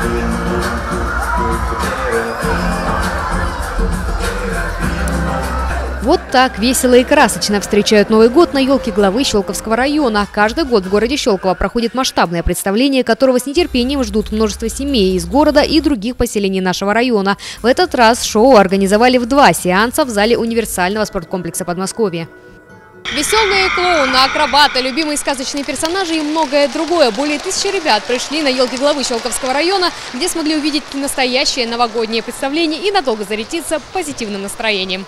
Вот так весело и красочно встречают Новый год на елке главы Щелковского района. Каждый год в городе Щелково проходит масштабное представление, которого с нетерпением ждут множество семей из города и других поселений нашего района. В этот раз шоу организовали в 2 сеанса в зале универсального спорткомплекса Подмосковья. Веселые клоуны, акробаты, любимые сказочные персонажи и многое другое. Более 1000 ребят пришли на елке главы Щелковского района, где смогли увидеть настоящее новогоднее представление и надолго зарядиться позитивным настроением.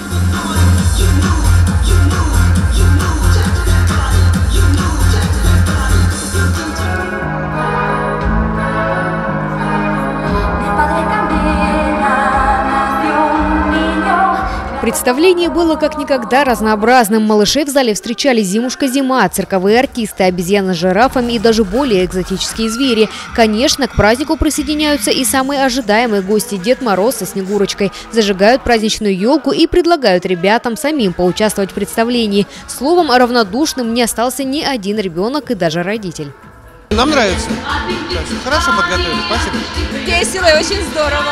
Представление было как никогда разнообразным. Малышей в зале встречали зимушка-зима, цирковые артисты, обезьяны с жирафами и даже более экзотические звери. Конечно, к празднику присоединяются и самые ожидаемые гости – Дед Мороз со Снегурочкой. Зажигают праздничную елку и предлагают ребятам самим поучаствовать в представлении. Словом, равнодушным не остался ни один ребенок и даже родитель. Нам нравится. Хорошо подготовили. Спасибо. Весело и очень здорово.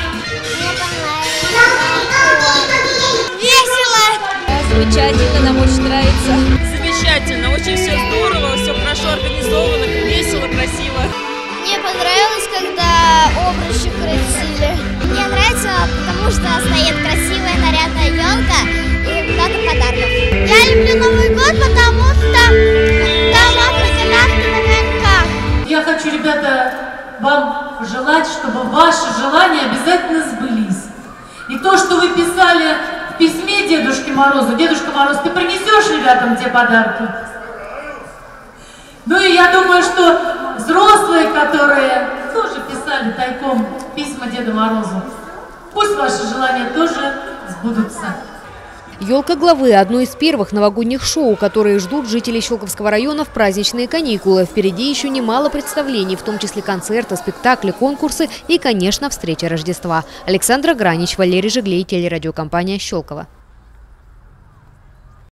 Замечательно, нам очень нравится. Замечательно, очень все здорово, все хорошо организовано, весело, красиво. Мне понравилось, когда обручи красили. Мне нравится, потому что стоит красивая нарядная елка и много подарков. Я люблю Новый год, потому что там много космонавтов на коньках. Я хочу, ребята, вам пожелать, чтобы ваши желания обязательно сбылись. И то, что вы писали в письме Дедушке Морозу: Дедушка Мороз, ты принесешь ребятам те подарки? Ну и я думаю, что взрослые, которые тоже писали тайком письма Деду Морозу, пусть ваши желания тоже сбудутся. Елка главы – одно из первых новогодних шоу, которые ждут жителей Щелковского района в праздничные каникулы. Впереди еще немало представлений, в том числе концерты, спектакли, конкурсы и, конечно, встреча Рождества. Александра Гранич, Валерий Жиглей, телерадиокомпания «Щелково».